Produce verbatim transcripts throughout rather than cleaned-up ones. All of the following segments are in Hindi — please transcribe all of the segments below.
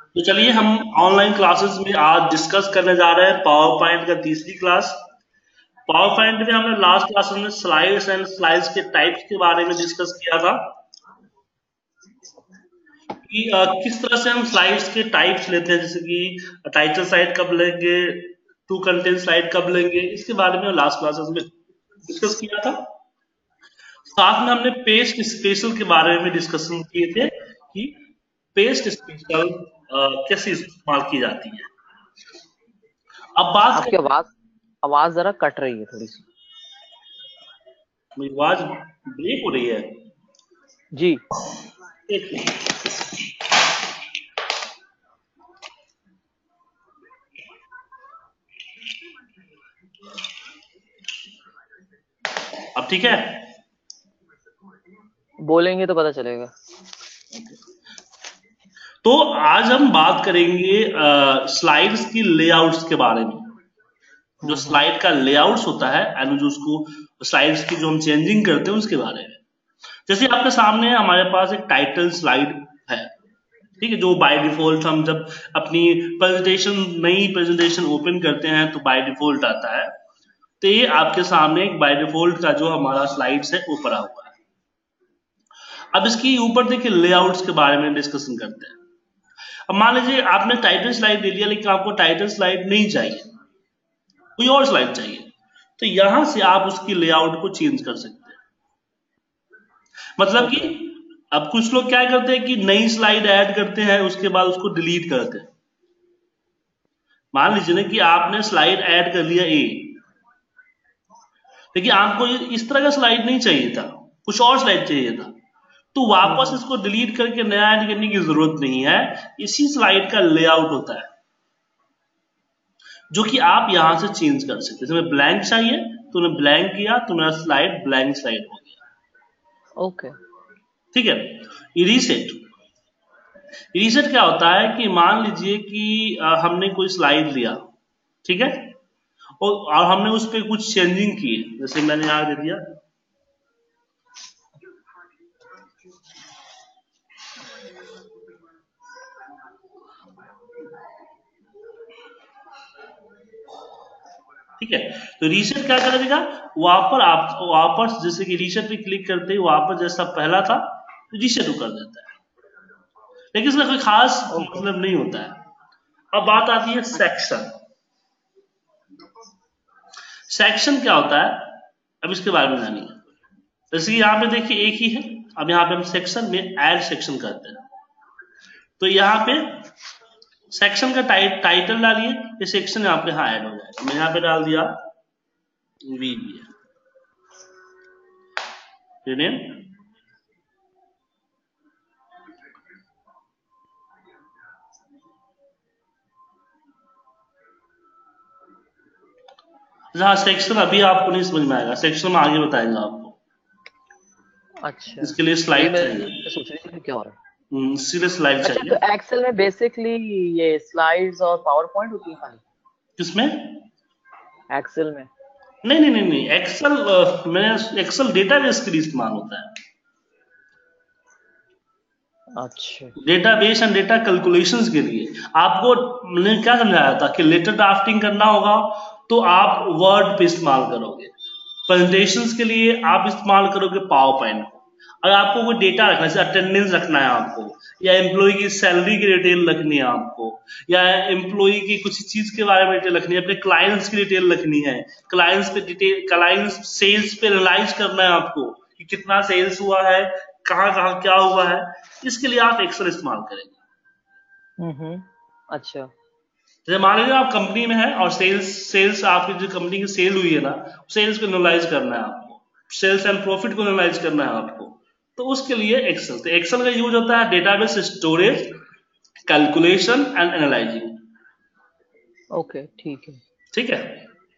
तो चलिए हम ऑनलाइन क्लासेस में आज डिस्कस करने जा रहे हैं पावर पॉइंट का तीसरी क्लास। पावर पॉइंट में हमने लास्ट क्लास में स्लाइड्स एंड स्लाइड्स के टाइप्स के बारे में डिस्कस किया था कि अ, किस तरह से हम स्लाइड्स के टाइप्स लेते हैं, जैसे कि टाइटल स्लाइड कब लेंगे, टू कंटेंट स्लाइड कब लेंगे, इसके बारे में लास्ट क्लासेस में डिस्कस किया था। साथ में हमने पेस्ट स्पेशल के बारे में डिस्कशन किए थे कि पेस्ट स्पेशल कैसे इस्तेमाल की जाती है। अब बात आपकी आवाज आवाज जरा कट रही है थोड़ी सी। मेरी आवाज ब्रेक हो रही है जी। एक मिनट। अब ठीक है, बोलेंगे तो पता चलेगा। तो आज हम बात करेंगे स्लाइड्स की लेआउट्स के बारे में। जो स्लाइड का लेआउट्स होता है एंड जो उसको स्लाइड्स की जो हम चेंजिंग करते हैं उसके बारे में। जैसे आपके सामने हमारे पास एक टाइटल स्लाइड है, ठीक है, जो बाय डिफॉल्ट हम जब अपनी प्रेजेंटेशन नई प्रेजेंटेशन ओपन करते हैं तो बाय डिफॉल्ट आता है। तो ये आपके सामने एक बाय डिफॉल्ट का जो हमारा स्लाइड्स है ऊपर आ हुआ है। अब इसकी ऊपर देखिए लेआउट्स के बारे में डिस्कशन करते हैं। अब मान लीजिए आपने टाइटल स्लाइड ले लिया लेकिन आपको टाइटल स्लाइड नहीं चाहिए, कोई और स्लाइड चाहिए, तो यहां से आप उसकी लेआउट को चेंज कर सकते हैं। मतलब कि अब कुछ लोग क्या करते हैं कि नई स्लाइड ऐड करते हैं उसके बाद उसको डिलीट करते हैं। मान लीजिए ना कि आपने स्लाइड ऐड कर लिया ए, लेकिन आपको इस तरह का स्लाइड नहीं चाहिए था, कुछ और स्लाइड चाहिए था, तो वापस इसको डिलीट करके नया ऐड करने की जरूरत नहीं है। इसी स्लाइड का लेआउट होता है जो कि आप यहां से चेंज कर सकते हैं। तुम्हें ब्लैंक चाहिए, तूने ब्लैंक किया तो मेरा स्लाइड ब्लैंक स्लाइड हो गया। ओके, ठीक है। रीसेट रीसेट क्या होता है कि मान लीजिए कि आ, हमने कोई स्लाइड लिया, ठीक है, और, और हमने उस पर कुछ चेंजिंग की, जैसे मैंने यहां दे दिया ठीक है। तो रीसेट क्या करेगा, वहां पर आप वापस जैसे कि रीसेट पे क्लिक करते ही वापस जैसा पहला था तो रीसेट कर देता है, लेकिन इसका कोई खास मतलब नहीं होता है। अब बात आती है सेक्शन। सेक्शन क्या होता है, अब इसके बारे में जानिए। जैसे कि यहाँ पे देखिए एक ही है, अब यहाँ पे हम सेक्शन में ऐड सेक्शन करते हैं। तो यहाँ पे सेक्शन का टाइट, टाइटल डालिए, ये सेक्शन यहाँ पे हाँ ऐड हो जाएगा। मैं यहाँ पे डाल दिया वी नेम, हाँ सेक्शन अभी आपको नहीं समझ में आएगा, सेक्शन में आगे बताएंगे आपको। अच्छा, इसके लिए स्लाइड मैं चाहिए, सोच रही थी क्या हो रहा है। सीधे स्लाइड अच्छा, चाहिए। तो एक्सेल में बेसिकली ये स्लाइड्स और पावर पॉइंट होती है खाली? किसमें? एक्सेल में? नहीं नहीं नहीं नहीं एक्सेल मैंने एक्सेल डेटाबेस के लिए इस्तेमाल होता है। अच्छा, डेटाबेस एंड डेटा कैलकुलेशंस के लिए आपको मैंने क्या समझाया था कि लेटर ड्राफ्टिंग करना होगा तो आप वर्ड पे इस्तेमाल करोगे, प्रेजेंटेशंस के लिए आप इस्तेमाल करोगे पावर पॉइंट को। अगर आपको कोई डेटा रखना है, जैसे अटेंडेंस रखना है आपको, या एम्प्लॉय की सैलरी की डिटेल रखनी है आपको, या एम्प्लॉय की कुछ चीज के बारे में डिटेल रखनी है, अपने क्लाइंट्स की डिटेल रखनी है, क्लाइंट्स पे डिटेल, क्लाइंट्स सेल्स पे एनालाइज करना है आपको कि कितना सेल्स हुआ है, कहाँ कहाँ क्या हुआ है, इसके लिए आप एक्सेल इस्तेमाल करेंगे। हम्म, अच्छा, जैसे मान लीजिए आप कंपनी में है और सेल्स सेल्स आपकी जो कंपनी की सेल हुई है ना, सेल्स को एनालाइज करना है आपको, सेल्स एंड प्रॉफिट को एनालाइज करना है आपको, तो उसके लिए एक्सेल। तो एक्सेल का यूज होता है database storage, calculation and analysing. Okay, ठीक है। ठीक है,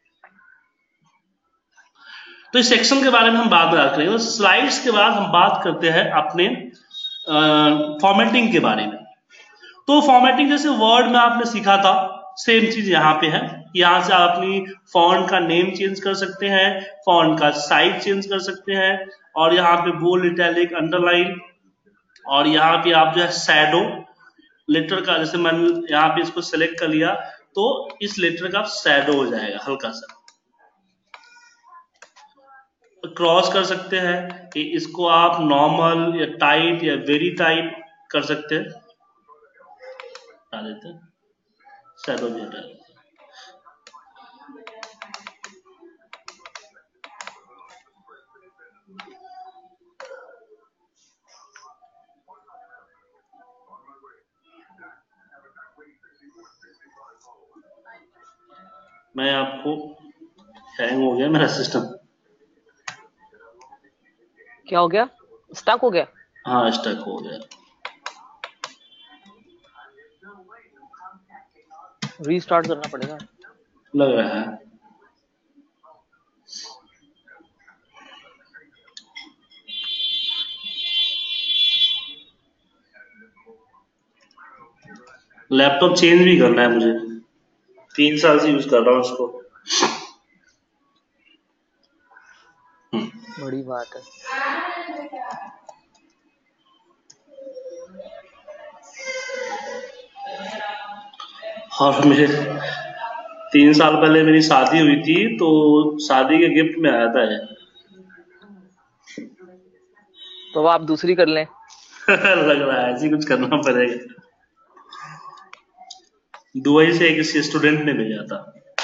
तो इस सेक्शन के बारे में हम बाद में बात करेंगे। तो स्लाइड्स के बाद हम बात करते हैं अपने फॉर्मेटिंग के बारे में। तो फॉर्मेटिंग जैसे वर्ड में आपने सीखा था, सेम चीज यहाँ पे है। यहाँ से आप अपनी फॉन्ट का नेम चेंज कर सकते हैं, फॉन्ट का साइज चेंज कर सकते हैं, और यहाँ पे बोल्ड, इटैलिक, अंडरलाइन, और यहाँ पे आप जो है शैडो, लेटर का, जैसे मैंने यहाँ पे इसको सेलेक्ट कर लिया तो इस लेटर का शैडो हो जाएगा हल्का सा। क्रॉस कर सकते हैं कि इसको आप नॉर्मल या टाइट या वेरी टाइट कर सकते हैं, हटा देते हैं, शैडो भी हटा देते हैं। मैं आपको, हैंग हो गया मेरा सिस्टम। क्या हो गया? स्टक हो गया? हाँ स्टक हो गया। रीस्टार्ट करना पड़ेगा लग रहा है। लैपटॉप चेंज भी करना है मुझे, तीन साल से यूज कर रहा हूँ उसको। बड़ी बात है। और मेरे तीन साल पहले मेरी शादी हुई थी तो शादी के गिफ्ट में आया था ये। तो अब आप दूसरी कर लें। लग रहा है ऐसे कुछ करना पड़ेगा। दुबई से एक स्टूडेंट ने भेजा था।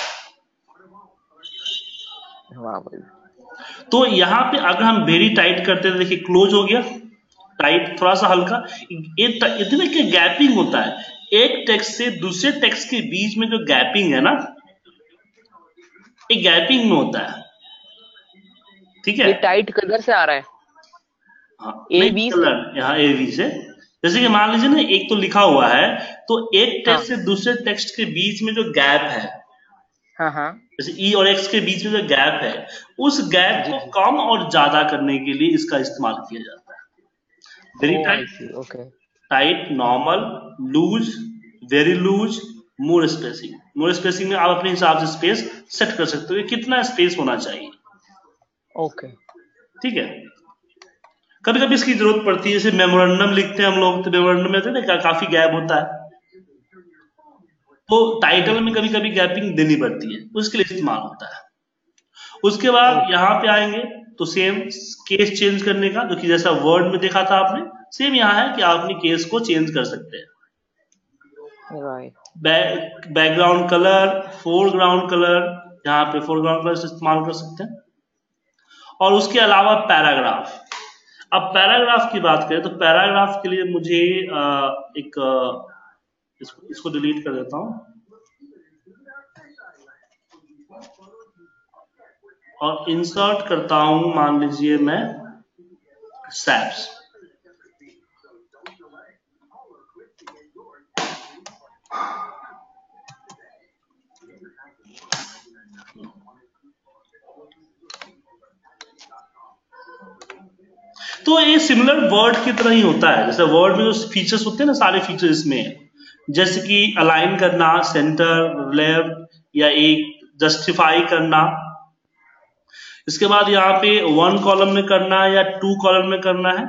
वाह भाई। तो यहाँ पे अगर हम वेरी टाइट करते हैं, देखिए क्लोज हो गया, टाइट थोड़ा सा हल्का, इतने के गैपिंग होता है, एक टेक्स्ट से दूसरे टेक्स्ट के बीच में जो गैपिंग है ना, एक गैपिंग में होता है, ठीक है। ये टाइट किधर से आ रहा है? हाँ, ए नहीं बी से? कलर यहाँ ए बी से, जैसे कि मान लीजिए ना एक तो लिखा हुआ है तो एक टेक्स्ट हाँ से दूसरे टेक्स्ट के बीच में जो गैप है, हाँ हाँ जैसे ई और एक्स के बीच में जो गैप है, उस गैप जी को जी। कम और ज्यादा करने के लिए इसका इस्तेमाल किया जाता है। Very oh I tight, see. Okay tight, normal, loose, very loose, more spacing. More spacing में आप अपने हिसाब से स्पेस सेट कर सकते हो कि कितना स्पेस होना चाहिए, ओके। ठीक है। कभी कभी इसकी जरूरत पड़ती है, जैसे मेमोरेंडम लिखते हैं हम लोग, तो मेमोरेंडम में तो ना काफी गैप होता है, तो टाइटल में कभी कभी गैपिंग देनी पड़ती है, उसके लिए इस्तेमाल होता है। उसके बाद ओके यहाँ पे आएंगे तो सेम केस चेंज करने का, जो कि जैसा वर्ड में देखा था आपने, सेम यहाँ है कि आप अपनी केस को चेंज कर सकते हैं। Right. Background colour, foreground colour, यहाँ पे फोरग्राउंड कलर से इस्तेमाल कर सकते हैं। और उसके अलावा पैराग्राफ। अब पैराग्राफ की बात करें तो पैराग्राफ के लिए मुझे आ, एक आ, इसको, इसको डिलीट कर देता हूं और इंसर्ट करता हूं, मान लीजिए मैं सैप्स। तो ये सिमिलर वर्ड की तरह ही होता है, जैसे वर्ड में जो फीचर्स होते हैं ना, सारे फीचर्स इसमें है, जैसे कि अलाइन करना, सेंटर, लेफ्ट, या एक जस्टिफाई करना। इसके बाद यहाँ पे वन कॉलम में करना है या टू कॉलम में करना है,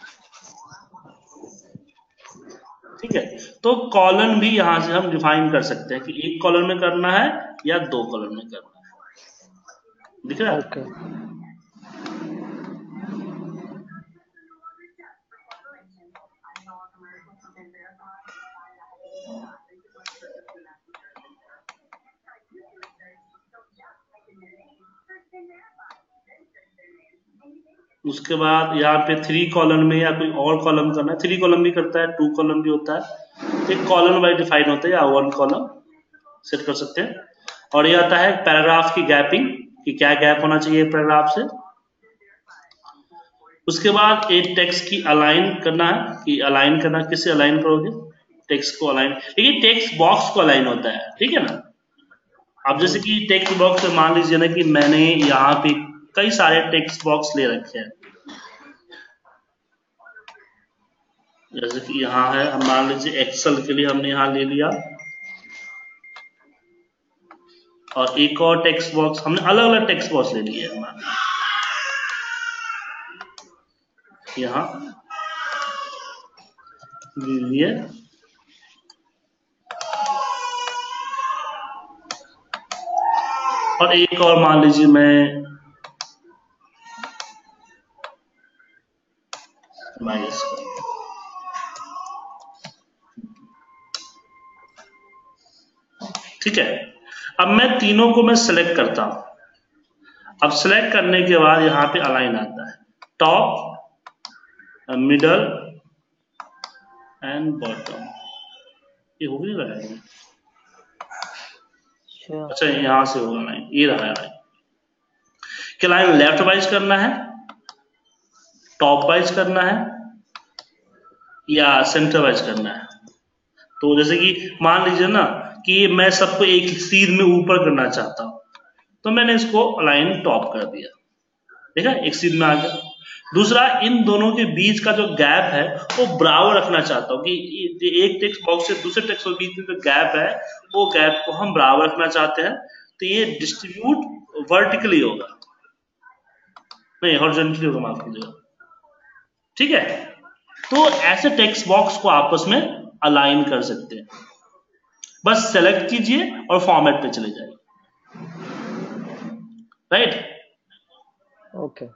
ठीक है। तो कॉलम भी यहां से हम डिफाइन कर सकते हैं कि एक कॉलम में करना है या दो कॉलम में करना है, दिख रहा है। ओके उसके बाद यहाँ पे थ्री कॉलम में या कोई और कॉलम करना है, थ्री कॉलम भी करता है, टू कॉलम भी होता है, एक कॉलम बाई डिफाइन होता है या वन कॉलम सेट कर सकते हैं। और ये आता है पैराग्राफ की गैपिंग, कि क्या गैप होना चाहिए पैराग्राफ से। उसके बाद एक टेक्स्ट की अलाइन करना है, कि अलाइन करना किससे अलाइन करोगे, टेक्स्ट को अलाइन, लेकिन टेक्स्ट बॉक्स को अलाइन होता है, ठीक है ना। अब जी जैसे कि टेक्स्ट बॉक्स में मान लीजिए ना कि मैंने यहाँ पे कई सारे टेक्स्ट बॉक्स ले रखे हैं, जैसे कि यहाँ है, हम मान लीजिए एक्सेल के लिए हमने यहाँ ले लिया, और एक और टेक्स्ट बॉक्स हमने अलग अलग टेक्स्ट बॉक्स ले लिए हमारे यहाँ ले लिए। और एक और मान लीजिए मैं माइनस ठीक है। अब मैं तीनों को मैं सिलेक्ट करता हूं। अब सिलेक्ट करने के बाद यहाँ पे अलाइन आता है, टॉप, मिडल एंड बॉटम। ये हो नहीं रहा है, अच्छा यहां से होगा लाइन, ये रहा है लाइन। क्या लाइन लेफ्ट वाइज करना है, टॉप वाइज करना है, या सेंटर वाइज करना है? तो जैसे कि मान लीजिए ना कि मैं सबको एक सीध में ऊपर करना चाहता हूं, तो मैंने इसको अलाइन टॉप कर दिया, देखा एक सीध में आ गया। दूसरा, इन दोनों के बीच का जो गैप है वो बराबर रखना चाहता हूं कि एक टेक्स्ट बॉक्स से दूसरे टेक्स्ट के बीच में जो गैप है वो गैप को हम बराबर रखना चाहते हैं, तो ये डिस्ट्रीब्यूट वर्टिकली होगा, नहीं हॉरिजॉन्टली होगा, माफ कीजिएगा, ठीक है। तो ऐसे टेक्स्ट बॉक्स को आपस में अलाइन कर सकते हैं, बस सेलेक्ट कीजिए और फॉर्मेट पे चले जाइए, राइट। ओके।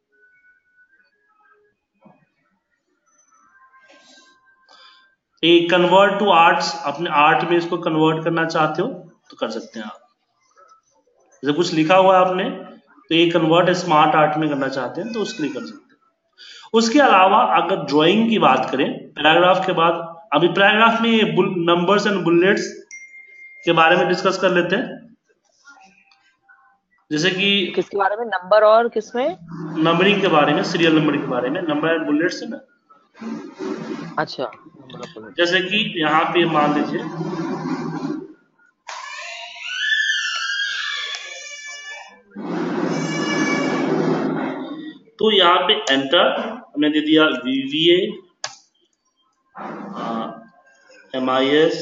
ये कन्वर्ट टू आर्ट्स, अपने आर्ट में इसको कन्वर्ट करना चाहते हो तो कर सकते हैं आप। जैसे कुछ लिखा हुआ है आपने, तो ये कन्वर्ट स्मार्ट आर्ट में करना चाहते हैं तो उसके लिए कर सकते हैं। उसके अलावा अगर ड्राइंग की बात करें, पैराग्राफ के बाद, अभी पैराग्राफ में नंबर्स एंड बुलेट्स के बारे में डिस्कस कर लेते हैं। जैसे कि किसके बारे में, नंबर और किसमें? नंबरिंग के बारे में, सीरियल नंबर के बारे में, नंबर एंड बुलेट्स है ना। अच्छा, जैसे कि यहाँ पे मान लीजिए तो यहाँ पे एंटर हमने दे दिया वीवीए, एम आई एस,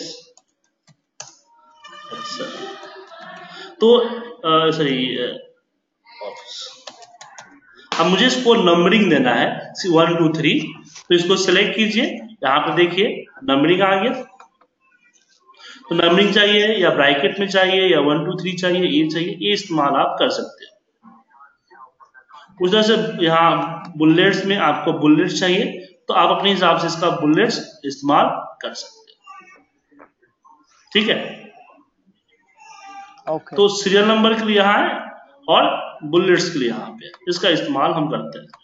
अच्छा, तो सॉरी अब मुझे इसको नंबरिंग देना है वन टू थ्री, तो इसको सिलेक्ट कीजिए, यहाँ पे देखिए नंबरिंग आ गया। तो नंबरिंग चाहिए या ब्रैकेट में चाहिए या वन टू थ्री चाहिए, ये चाहिए, ये इस्तेमाल आप कर सकते हैं। उस तरह से यहाँ बुलेट्स में आपको बुलेट्स चाहिए तो आप अपने हिसाब से इसका बुलेट्स इस्तेमाल कर सकते हैं, ठीक है। ओके। तो सीरियल नंबर के लिए यहाँ है और बुलेट्स के लिए यहाँ पे इसका इस्तेमाल हम करते हैं।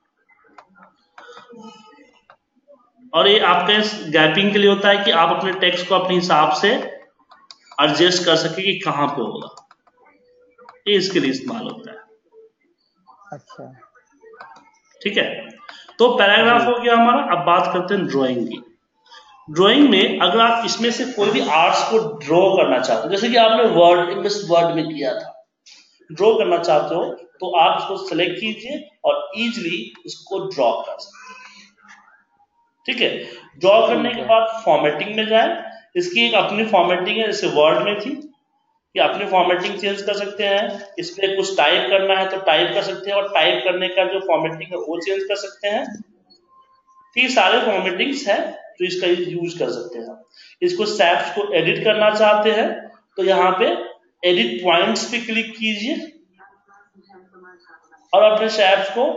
और ये आपके गैपिंग के लिए होता है कि आप अपने टेक्स्ट को अपने हिसाब से एडजस्ट कर सके कि कहां पे होगा, ये इसके लिए इस्तेमाल होता है। अच्छा, ठीक है। तो पैराग्राफ हो गया हमारा। अब बात करते हैं ड्राइंग की। ड्राइंग में अगर आप इसमें से कोई भी आर्ट्स को ड्रॉ करना चाहते हो, जैसे कि आपने वर्ड इमेज वर्ड में किया था, ड्रॉ करना चाहते हो तो आप इसको सेलेक्ट कीजिए और इजीली इसको ड्रॉ कर सकते हैं, ठीक है। ड्रॉ करने के बाद फॉर्मेटिंग में जाए, इसकी एक अपनी फॉर्मेटिंग है, जैसे वर्ड में थी कि अपनी फॉर्मेटिंग चेंज कर सकते हैं, इस पे कुछ टाइप करना है तो टाइप कर सकते हैं और टाइप करने का जो फॉर्मेटिंग है वो चेंज कर सकते हैं। ये सारे फॉर्मेटिंग्स है तो इसका यूज कर सकते हैं। इसको शैप्स को एडिट करना चाहते हैं तो यहाँ पे एडिट पॉइंट्स पे क्लिक कीजिए और अपने शैप्स को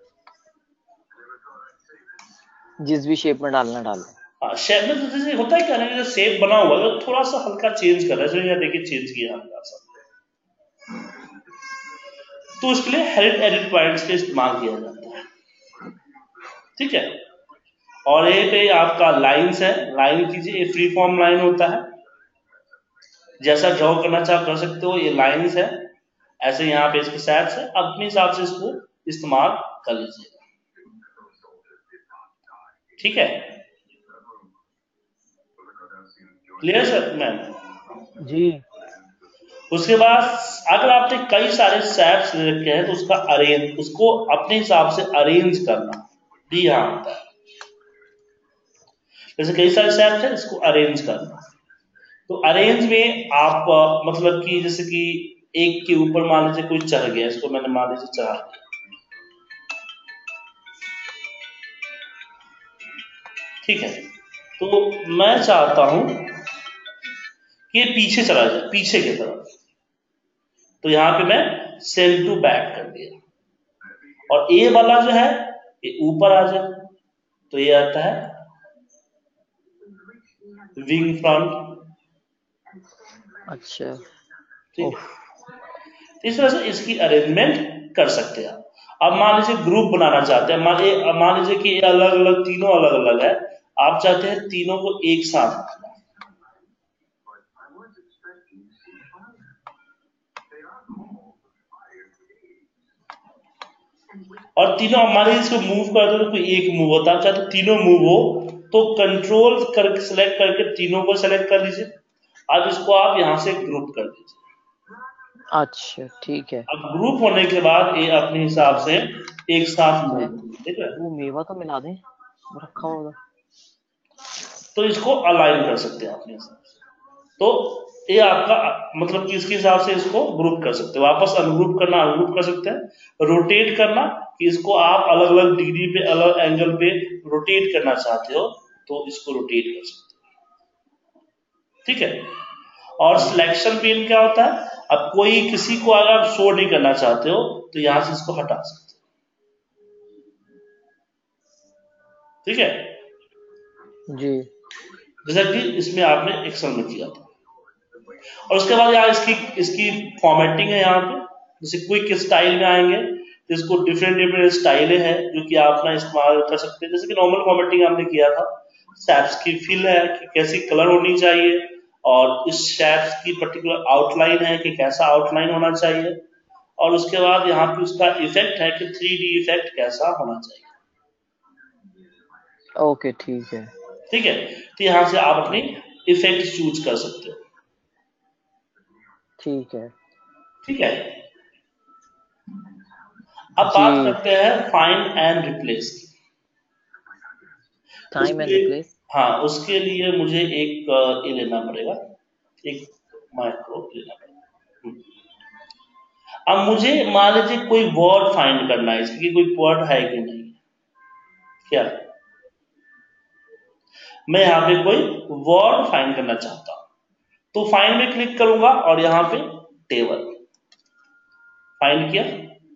जिस भी शेप में डालना डालो। हाँ, शेप में तो जैसे होता है क्या ना, जैसे शेप बना हुआ है तो थोड़ा सा हल्का चेंज कर रहा है, यहाँ देखिए चेंज किया हल्का सा, तो उसके लिए हेड एडिट पॉइंट्स का इस्तेमाल किया जाता है, ठीक है। और ये पे आपका लाइंस है, लाइन कीजिए, ये फ्री फॉर्म लाइन होता है, जैसा ड्रॉ करना चाह कर सकते हो, ये लाइंस है, ऐसे यहाँ पे इसके शैप्स है, अपने हिसाब से इसको इस्तेमाल कर लीजिएगा, ठीक है। Clear sir ma'am? जी। उसके बाद अगर आपने कई सारे शैप्स ले रखे हैं तो उसका अरेंज, उसको अपने हिसाब से अरेंज करना भी यहाँ आता है। जैसे कई सारे शैप्स हैं, इसको अरेंज करना, तो अरेंज में आप मतलब कि जैसे कि एक के ऊपर मान लीजिए कोई चढ़ गया, इसको मैंने मान लीजिए चढ़ा दिया, ठीक है। तो मैं चाहता हूं कि ये पीछे चला जाए, पीछे की तरफ, तो यहाँ पे मैं सेंड टू बैक कर दिया, और ए वाला जो है ये ऊपर आ जाए, तो ये आता है विंग फ्रंट। अच्छा। ठीक ओह। है, इस तरह से इसकी अरेंजमेंट कर सकते हैं आप। अब मान लीजिए ग्रुप बनाना चाहते हैं, मान लीजिए मान लीजिए कि ये अलग अलग तीनों अलग अलग है, आप चाहते हैं तीनों को एक साथ रखना। और तीनों हमारे इसको मूव कर दो तो कोई एक मूव होता है, चाहे तो तीनों मूव हो तो कंट्रोल करके सिलेक्ट करके तीनों को सिलेक्ट कर लीजिए। अब इसको आप यहाँ से ग्रुप कर दीजिए। अच्छा ठीक है। अब ग्रुप होने के बाद ये अपने हिसाब से एक साथ मूव, है ठीक है, वो मेवा तो मिला दें, वो रखा होगा। तो इसको अलाइन कर सकते हैं अपने हिसाब से। तो ये आपका मतलब कि इसके हिसाब से इसको ग्रुप कर सकते हैं, वापस अनग्रुप करना अनग्रुप कर सकते हैं, रोटेट करना कि इसको आप अलग अलग डिग्री पे अलग एंगल पे रोटेट करना चाहते हो तो इसको रोटेट कर सकते हो, ठीक है। और सिलेक्शन पेन क्या होता है, अब कोई किसी को अगर आप शो नहीं करना चाहते हो तो यहां से इसको हटा सकते हो, ठीक है, जी। जैसा कि इसमें आपने एक्सेल में किया था। और उसके बाद यहाँ इसकी इसकी फॉर्मेटिंग है, यहाँ पे जैसे क्विक स्टाइल में आएंगे तो इसको डिफरेंट डिफरेंट स्टाइलें हैं जो कि आप अपना इस्तेमाल कर सकते हैं। जैसे कि नॉर्मल फॉर्मेटिंग हमने किया था, शैप्स की फिल है कि कैसी कलर होनी चाहिए, और इस शैप्स की पर्टिकुलर आउटलाइन है कि कैसा आउटलाइन होना चाहिए, और उसके बाद यहाँ पे उसका इफेक्ट है कि थ्री डी इफेक्ट कैसा होना चाहिए। ओके ठीक है। ठीक है, तो यहाँ से आप अपनी इफेक्ट चूज कर सकते हो, ठीक है। ठीक है। अब बात जी। करते हैं फाइंड एंड रिप्लेस की। टाइम एंड उसके रिप्लेस। हाँ, उसके लिए मुझे एक अ, ये लेना पड़ेगा, एक माइक्रो लेना पड़ेगा। हम्म। अब मुझे मान लीजिए कोई वर्ड फाइंड करना है, इसकी कोई वर्ड है कि नहीं, क्या मैं यहाँ पे कोई वर्ड फाइंड करना चाहता हूँ, तो फाइंड में क्लिक करूंगा और यहाँ पे टेबल फाइंड किया,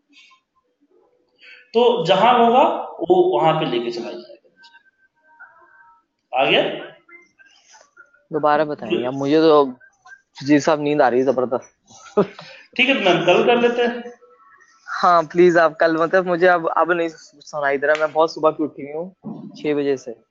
तो जहां होगा वो वहां पे लेके चला जाएगा। आ गया? दोबारा बताएंगे अब, मुझे तो जी साहब नींद आ रही है जबरदस्त। ठीक है, तो मैम कल कर लेते हैं। हाँ प्लीज आप कल, मतलब मुझे अब अब नहीं सुनाई दे रहा, मैं बहुत सुबह की उठी हूँ छह बजे से।